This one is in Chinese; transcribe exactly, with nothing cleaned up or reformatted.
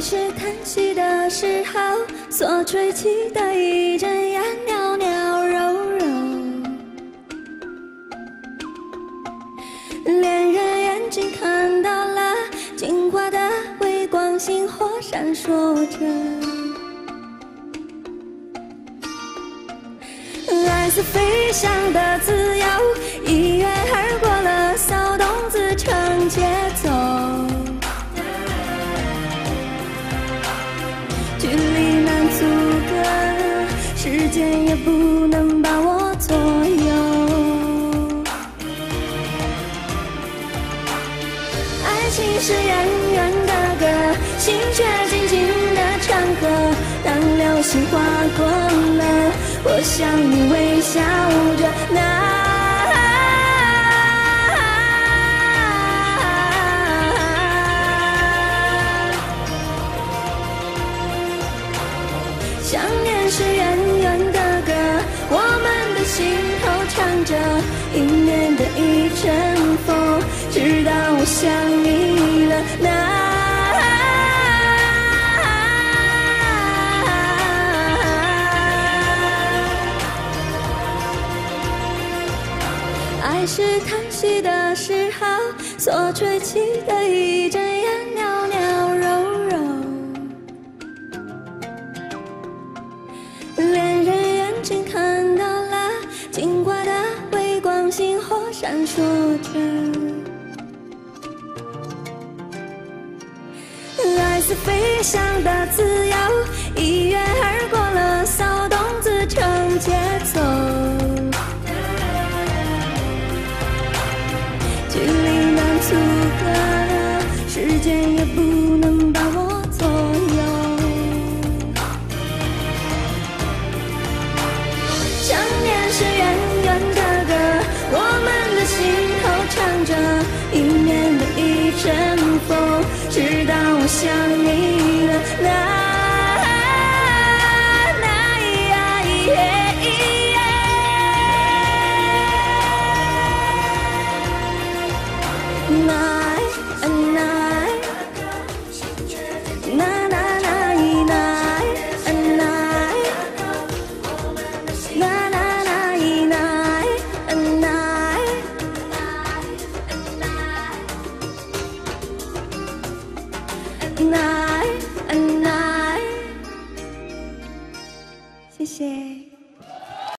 是叹息的时候，所吹起的一阵呀，袅袅柔柔。恋人眼睛看到了金华的微光，星火闪烁着。爱似飞翔的自由，一跃而过了骚动，自成节奏。距离难阻隔，时间也不能把我左右。爱情是远远的歌，心却静静的唱和。当流星划过了，我向你微笑着。那想念是远远的歌，我们的心头唱着，迎面的一阵风，直到我想你了。那爱是叹息的时候，所吹起的一阵呀，袅袅柔柔。恋人眼睛看到了金华的微光，星火闪烁着。爱似飞翔的自由，一跃而过了骚动，自成节奏。距离难阻隔，时间也不能把我左右。想念是远远的歌，我们的心头唱着，迎面的一阵风，直到我想你了。那谢谢。